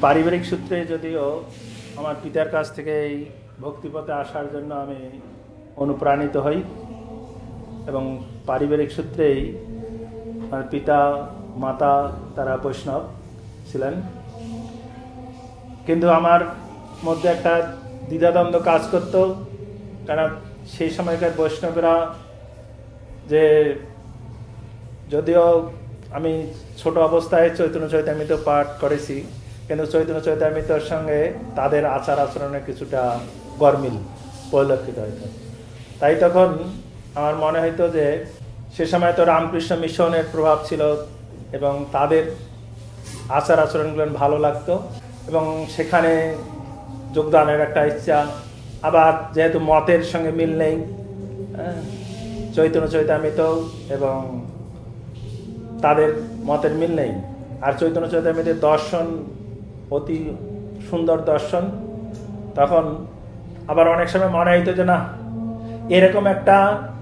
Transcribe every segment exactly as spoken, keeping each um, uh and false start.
পারিবারিক সূত্রে যদিও আমার পিতার কাছ থেকে এই ভক্তিপথে আসার জন্য আমি অনুপ্রাণিত হই এবং পারিবারিক সূত্রেই আমার পিতা মাতা তারা বৈষ্ণব ছিলেন, কিন্তু আমার মধ্যে একটা দ্বিধাদ্বন্দ্ব কাজ করত। কারণ সেই সময়কার বৈষ্ণবেরা যে যদিও আমি ছোট অবস্থায় চৈতন্য চৈতামৃত পাঠ করেছি, কিন্তু চৈতন্য চৈতামৃতর সঙ্গে তাদের আচার আচরণে কিছুটা গরমিল পরিলক্ষিত হইত। তাই তখন আমার মনে হইতো যে সে সময় তো রামকৃষ্ণ মিশনের প্রভাব ছিল এবং তাদের আচার আচরণগুলো ভালো লাগতো এবং সেখানে যোগদানের একটা ইচ্ছা। আবার যেহেতু মতের সঙ্গে মিল নেই, চৈতন্য চৈতামৃত এবং তাদের মতের মিল নেই, আর চৈতন্য চৈতামৃতের দর্শন অতি সুন্দর দর্শন, তখন আবার অনেক সময় মনে হইতো যে না, এরকম একটা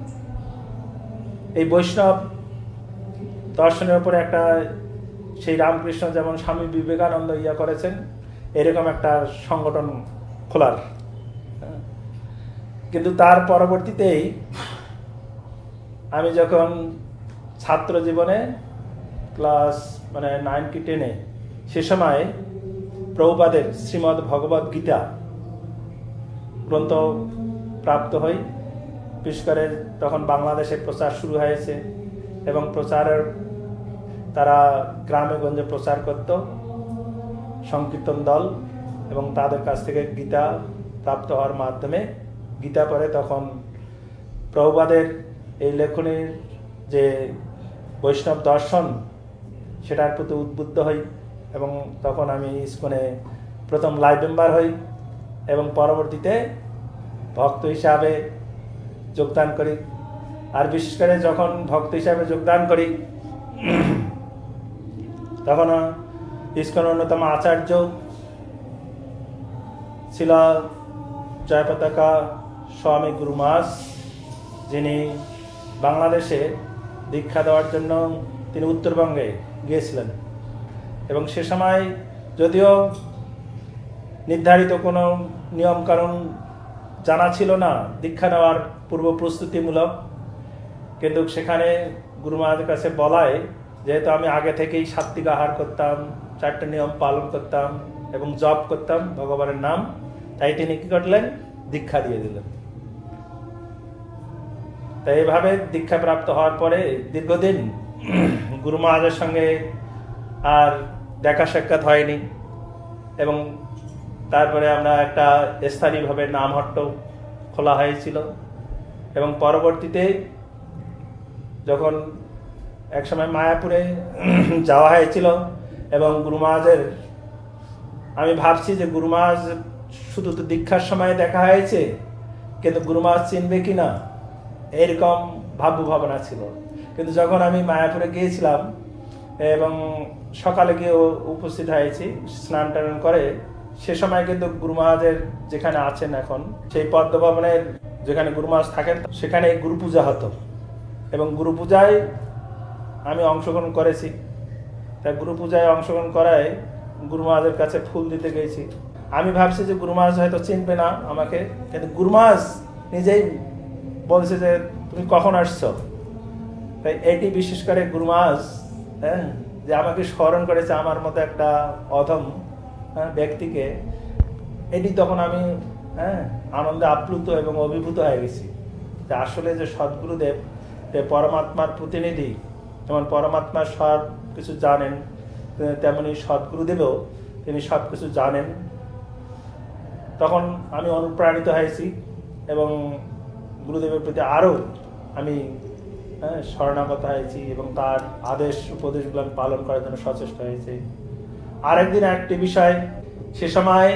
এই বৈষ্ণব দর্শনের উপরে একটা সেই রামকৃষ্ণ যেমন স্বামী বিবেকানন্দ ইয়া করেছেন, এরকম একটা সংগঠন খোলার। কিন্তু তার পরবর্তীতেই আমি যখন ছাত্র জীবনে ক্লাস মানে নাইন কি টেনে সে সময় প্রভুপাদের শ্রীমদ্ ভগবদ গীতা গ্রন্থ প্রাপ্ত হই। বিশেষ করে তখন বাংলাদেশে প্রচার শুরু হয়েছে এবং প্রচারের তারা গ্রামে গঞ্জে প্রচার করত সংকীর্তন দল, এবং তাদের কাছ থেকে গীতা প্রাপ্ত হওয়ার মাধ্যমে গীতা পরে তখন প্রভুপাদের এই লেখনীর যে বৈষ্ণব দর্শন সেটার প্রতি উদ্বুদ্ধ হই এবং তখন আমি ইসকনে প্রথম লাইভ মেম্বার হই এবং পরবর্তীতে ভক্ত হিসাবে যোগদান করি। আর বিশেষ করে যখন ভক্ত হিসাবে যোগদান করি তখন ইসকনের অন্যতম আচার্য ছিল জয়পতাকা স্বামী গুরু মাস, যিনি বাংলাদেশে দীক্ষা দেওয়ার জন্য তিনি উত্তরবঙ্গে গিয়েছিলেন এবং সে সময় যদিও নির্ধারিত কোনো নিয়মকানুন জানা ছিল না দীক্ষা নেওয়ার পূর্ব প্রস্তুতিমূলক, কিন্তু সেখানে গুরু মহারাজের কাছে বলায় যেহেতু আমি আগে থেকেই সাত্বিক আহার করতাম, চারটে নিয়ম পালন করতাম এবং জপ করতাম ভগবানের নাম, তাই তিনি কি করলেন, দীক্ষা দিয়ে দিলেন। তাই এইভাবে দীক্ষা প্রাপ্ত হওয়ার পরে দীর্ঘদিন গুরু মহারাজের সঙ্গে আর দেখা সাক্ষাৎ হয়নি এবং তারপরে আমরা একটা স্থায়ীভাবে নামহট্ট খোলা হয়েছিল এবং পরবর্তীতে যখন একসময় মায়াপুরে যাওয়া হয়েছিল এবং গুরু মহারাজের আমি ভাবছি যে গুরু মহারাজ শুধু তো দীক্ষার সময় দেখা হয়েছে, কিন্তু গুরু মহারাজ চিনবে কিনা এরকম ভাবু ভাবনা ছিল। কিন্তু যখন আমি মায়াপুরে গিয়েছিলাম এবং সকালে গিয়ে উপস্থিত হয়েছি স্নান টান করে, সে সময় কিন্তু গুরু মহারাজের যেখানে আছেন এখন সেই পদ্মভবনের যেখানে গুরু মহারাজ থাকেন সেখানে গুরু পূজা হতো এবং গুরু পূজায় আমি অংশগ্রহণ করেছি। তাই গুরু পূজায় অংশগ্রহণ করায় গুরু মহারাজের কাছে ফুল দিতে গেছি। আমি ভাবছি যে গুরু মহারাজ হয়তো চিনবে না আমাকে, কিন্তু গুরু মহারাজ নিজেই বলছে যে তুমি কখন আসছো। তাই এটি বিশেষ করে গুরু মহারাজ হ্যাঁ যে আমাকে স্মরণ করেছে আমার মতো একটা অধম হ্যাঁ ব্যক্তিকে, এটি তখন আমি হ্যাঁ আনন্দে আপ্লুত এবং অভিভূত হয়ে গেছি যে আসলে যে সদ্গুরুদেব যে পরমাত্মার প্রতিনিধি, যেমন পরমাত্মা সব কিছু জানেন তেমনি সদ্গুরুদেবও তিনি সব কিছু জানেন। তখন আমি অনুপ্রাণিত হয়েছি এবং গুরুদেবের প্রতি আরও আমি হ্যাঁ শরণাগত হয়েছি এবং তার আদেশ উপদেশগুলো পালন করার জন্য সচেষ্ট হয়েছে। আরেকদিন একটি বিষয়, সে সময়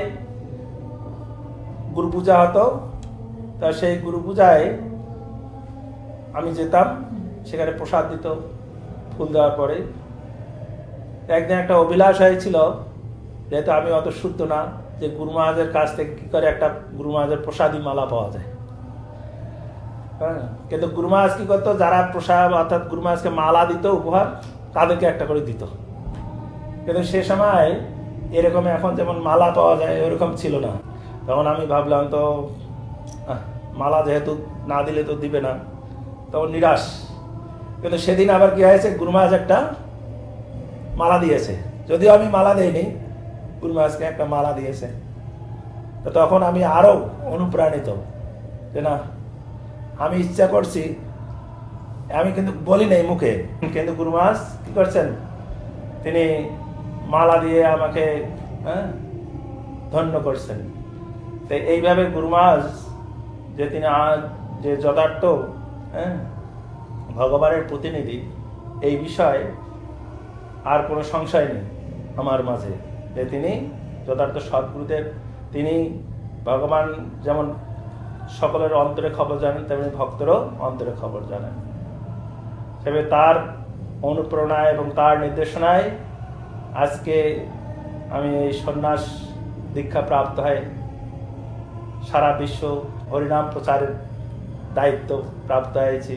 গুরু পূজা হতো, তা সেই গুরু পূজায় আমি যেতাম, সেখানে প্রসাদ দিত ফুল দেওয়ার পরে। একদিন একটা অভিলাষ হয়েছিল, যেহেতু আমি অত শুদ্ধ না, যে গুরু মহারাজের কাছ থেকে কি করে একটা গুরু মহারাজের প্রসাদী মালা পাওয়া যায়। হ্যাঁ, কিন্তু গুরু মহারাজ কি করতো, যারা প্রসাদ অর্থাৎ গুরু মহারাজকে মালা দিত উপহার, তাদেরকে একটা করে দিত। কিন্তু সে সময় এরকম এখন যেমন মালা পাওয়া যায় ওরকম ছিল না। তখন আমি ভাবলাম তো মালা যেহেতু না দিলে তো দিবে না, তখন নিরাশ। কিন্তু সেদিন আবার কি হয়েছে, গুরু মহারাজ একটা মালা দিয়েছে, যদিও আমি মালা দেইনি, গুরু মহারাজকে একটা মালা দিয়েছে। তো তখন আমি আরো অনুপ্রাণিত যে না, আমি ইচ্ছা করছি, আমি কিন্তু বলি নাই মুখে, কিন্তু গুরু মহারাজ কি করছেন, তিনি মালা দিয়ে আমাকে হ্যাঁ ধন্য করছেন। তো এইভাবে গুরু মহারাজ যে তিনি যে যথার্থ হ্যাঁ ভগবানের প্রতিনিধি, এই বিষয়ে আর কোনো সংশয় নেই আমার মাঝে, যে তিনি যথার্থ সদ্গুরুদেব। তিনি ভগবান যেমন সকলের অন্তরে খবর জানেন, তেমনি ভক্তরও অন্তরে খবর জানেন। তবে তার অনুপ্রেরণায় এবং তার নির্দেশনায় আজকে আমি এই সন্ন্যাস দীক্ষা প্রাপ্ত হয়ে সারা বিশ্ব হরিনাম প্রচারের দায়িত্ব প্রাপ্ত হয়েছি,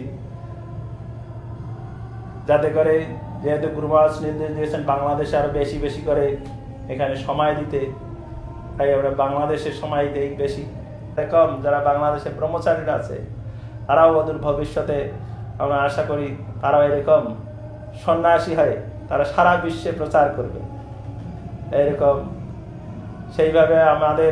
যাতে করে যেহেতু গুরু মহারাজ নির্দেশ দিয়েছেন বাংলাদেশে আরো বেশি বেশি করে এখানে সময় দিতে, তাই আমরা বাংলাদেশে সময় দিই বেশি। এরকম যারা বাংলাদেশে ব্রহ্মচারীরা আছে, তারাও অদূর ভবিষ্যতে আমরা আশা করি তারাও এরকম সন্ন্যাসী হয়ে তারা সারা বিশ্বে প্রচার করবে। এরকম সেইভাবে আমাদের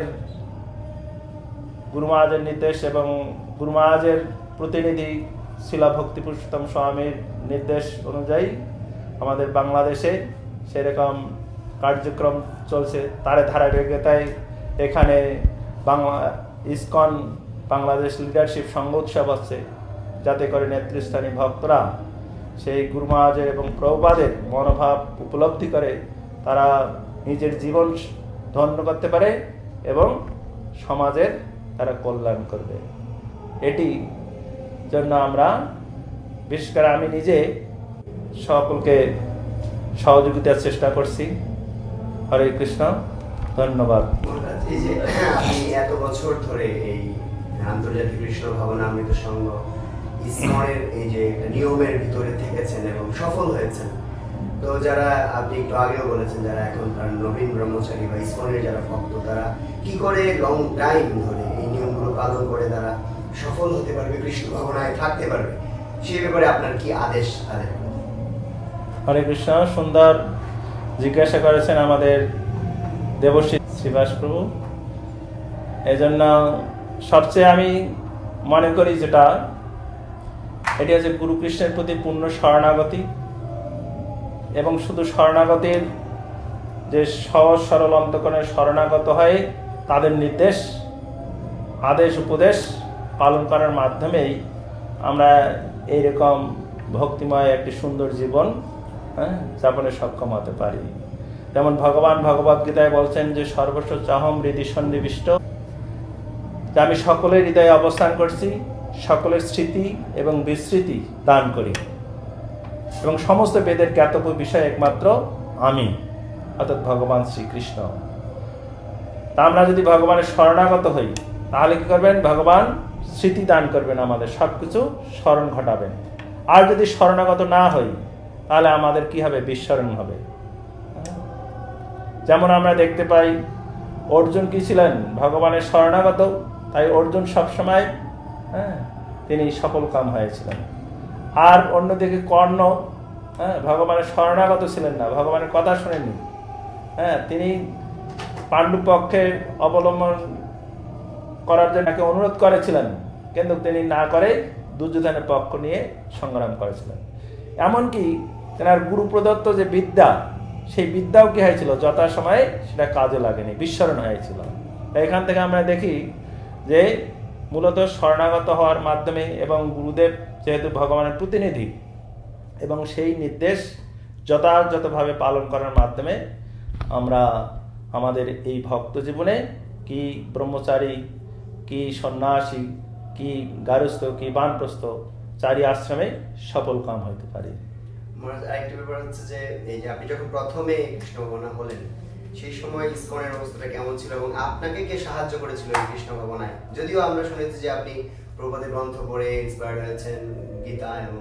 গুরু মহারাজের নির্দেশ এবং গুরু মহারাজের প্রতিনিধি শিলা ভক্তি পুরুষোত্তম স্বামীর নির্দেশ অনুযায়ী আমাদের বাংলাদেশে সেরকম কার্যক্রম চলছে। তার ধারাবাহিকতায় এখানে বাংলা ইসকন বাংলাদেশ লিডারশিপ সংঘ উৎসব হচ্ছে, যাতে করে নেতৃস্থানীয় ভক্তরা সেই গুরু মহারাজের এবং প্রভুপাদের মনোভাব উপলব্ধি করে তারা নিজের জীবন ধন্য করতে পারে এবং সমাজের তারা কল্যাণ করবে। এটি জন্য আমরা বিশেষ করে আমি নিজে সকলকে সহযোগিতার চেষ্টা করছি। হরে কৃষ্ণ, ধন্যবাদ। এই যে আপনি এত বছর ধরে এই আন্তর্জাতিক কৃষ্ণ ভাবনামৃত সংঘ ইসকনের এই যে একটা নিয়মের ভিতরে থেকেছেন এবং সফল হয়েছেন, তো যারা আপনি একটু আগেও বলেছেন যারা এখন নবীন ব্রহ্মচারী বা ইসকনের যারা ভক্ত, তারা কি করে লং টাইম ধরে এই নিয়মগুলো পালন করে তারা সফল হতে পারবে, কৃষ্ণ ভাবনায় থাকতে পারবে, সেই ব্যাপারে আপনার কি আদেশ? তাদের হরে কৃষ্ণ, সুন্দর জিজ্ঞাসা করেছেন আমাদের দেবশ্রী শ্রীবাস প্রভু। এই জন্য সবচেয়ে আমি মনে করি যেটা এটি হচ্ছে গুরু কৃষ্ণের প্রতি পূর্ণ শরণাগতি, এবং শুধু শরণাগতির যে সহজ সরল অন্তঃকরণে শরণাগত হয়ে তাদের নির্দেশ আদেশ উপদেশ পালন করার মাধ্যমেই আমরা এইরকম ভক্তিময় একটি সুন্দর জীবন হ্যাঁ যাপনে সক্ষম হতে পারি। যেমন ভগবান ভগবদ গীতায় বলছেন যে সর্বস্ব চাহম হৃদি সন্নিবিষ্ট, যে আমি সকলের হৃদয়ে অবস্থান করছি, সকলের স্মৃতি এবং বিস্মৃতি দান করি, এবং সমস্ত বেদের জ্ঞাতব্য বিষয় একমাত্র আমি, অর্থাৎ ভগবান শ্রীকৃষ্ণ। তা আমরা যদি ভগবানের শরণাগত হই তাহলে কি করবেন, ভগবান স্মৃতি দান করবেন, আমাদের সবকিছু স্মরণ ঘটাবেন। আর যদি শরণাগত না হই তাহলে আমাদের কি হবে, বিস্মরণ হবে। যেমন আমরা দেখতে পাই অর্জুন কি ছিলেন, ভগবানের শরণাগত, তাই অর্জুন সবসময় হ্যাঁ তিনি সফল কাম হয়েছিলেন। আর অন্যদিকে কর্ণ হ্যাঁ ভগবানের শরণাগত ছিলেন না, ভগবানের কথা শোনেননি, হ্যাঁ তিনি পাণ্ডু পক্ষের অবলম্বন করার জন্য তাকে অনুরোধ করেছিলেন, কিন্তু তিনি না করে দুর্যোধনের পক্ষ নিয়ে সংগ্রাম করেছিলেন। এমনকি তেনার গুরু প্রদত্ত যে বিদ্যা, সেই বিদ্যাও কি হয়েছিল, যথাসময়ে সেটা কাজে লাগেনি, বিস্মরণ হয়েছিল। এখান থেকে আমরা দেখি যে মূলত শরণাগত হওয়ার মাধ্যমে এবং গুরুদেব যেহেতু ভগবানের প্রতিনিধি এবং সেই নির্দেশ যথাযথভাবে পালন করার মাধ্যমে আমরা আমাদের এই ভক্ত জীবনে কি ব্রহ্মচারী, কি সন্ন্যাসী, কি গারস্থ, কি বানপ্রস্থ চারি আশ্রমে সফল কাম হইতে পারি। আরেকটা ব্যাপার হচ্ছে যে এই যে আপনি যখন প্রথমে কৃষ্ণ ভাবনা হলেন সেই সময় ইসকনের অবস্থাটা কেমন ছিল এবং আপনাকে কে সাহায্য করেছিল এই কৃষ্ণ ভাবনায়? যদিও আমরা শুনেছি যে আপনি প্রভুপাদের গ্রন্থ পড়ে ইন্সপায়ার্ড হয়েছেন, গীতা এবং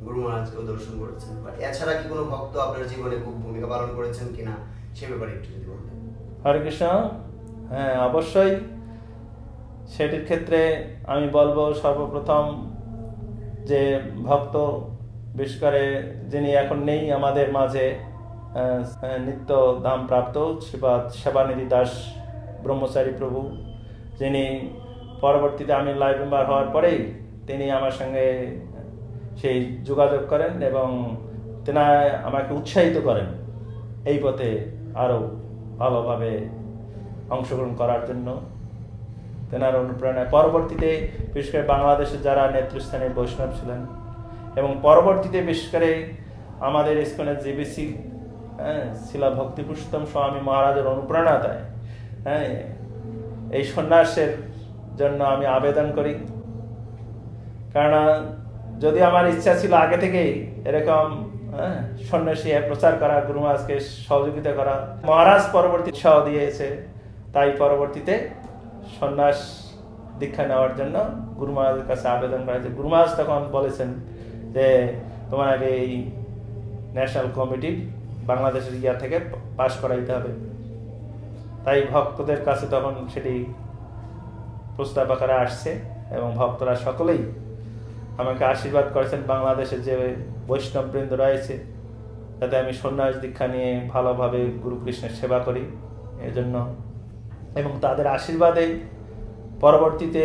গুরু মহারাজকেও দর্শন করেছেন, বাট এছাড়া কি কোনো ভক্ত আপনার জীবনে খুব ভূমিকা পালন করেছেন কিনা সে ব্যাপারে একটু যদি বলতেন। হরে কৃষ্ণ। হ্যাঁ, অবশ্যই সেটির ক্ষেত্রে আমি বলবো সর্বপ্রথম যে ভক্ত, বিশেষ করে যিনি এখন নেই আমাদের মাঝে, নিত্য ধাম প্রাপ্ত শ্রীপাদ সেবানিধি দাস ব্রহ্মচারী প্রভু, যিনি পরবর্তীতে আমি লাইভ মেম্বার হওয়ার পরেই তিনি আমার সঙ্গে সেই যোগাযোগ করেন এবং তেনা আমাকে উৎসাহিত করেন এই পথে আরও ভালোভাবে অংশগ্রহণ করার জন্য। তেনার অনুপ্রেরণায় পরবর্তীতে বিশেষ করে বাংলাদেশের যারা নেতৃস্থানীয় বৈষ্ণব ছিলেন এবং পরবর্তীতে বিশেষ করে আমাদের ইস্কনের জিবিসি হ্যাঁ শিলা ভক্তিপুরুষোত্তম স্বামী মহারাজের অনুপ্রেরণা দেয়। হ্যাঁ, এই সন্ন্যাসের জন্য আমি আবেদন করি, কারণ যদি আমার ইচ্ছা ছিল আগে থেকেই এরকম হ্যাঁ সন্ন্যাসী প্রচার করা, গুরু মহারাজকে সহযোগিতা করা, মহারাজ পরবর্তী উৎসাহ দিয়েছে, তাই পরবর্তীতে সন্ন্যাস দীক্ষা নেওয়ার জন্য গুরু মহারাজের কাছে আবেদন করা হয়েছে। গুরু মহারাজ তখন বলেছেন যে তোমাকে এই ন্যাশনাল কমিটি বাংলাদেশের ইয়া থেকে পাশ করাইতে হবে। তাই ভক্তদের কাছে তখন সেটি প্রস্তাব আকারে আসছে এবং ভক্তরা সকলেই আমাকে আশীর্বাদ করেছেন বাংলাদেশের যে বৈষ্ণববৃন্দ রয়েছে, যাতে আমি সন্ন্যাস দীক্ষা নিয়ে ভালোভাবে গুরু কৃষ্ণের সেবা করি এজন্য, এবং তাদের আশীর্বাদে পরবর্তীতে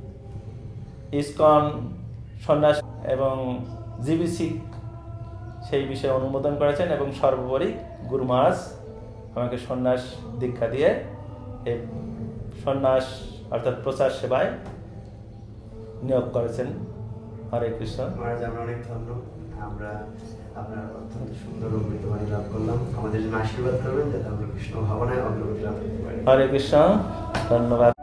ইসকন সন্ন্যাস এবং জিবিসি সেই বিষয়ে অনুমোদন করেছেন এবং সর্বোপরি গুরু মহারাজ আমাকে সন্ন্যাস দীক্ষা দিয়ে এই সন্ন্যাস অর্থাৎ প্রচার সেবায় নিয়োগ করেছেন। হরে কৃষ্ণ। মহারাজ আমরা অনেক ধন্য, আমরা আপনার অত্যন্ত সুন্দর অমৃতবাণী লাভ করলাম। আমাদের জন্য আশীর্বাদ করবেন যাতে আমরা কৃষ্ণ ভাবনায় অগ্রগতি লাভ করতে পারি। হরে কৃষ্ণ, ধন্যবাদ।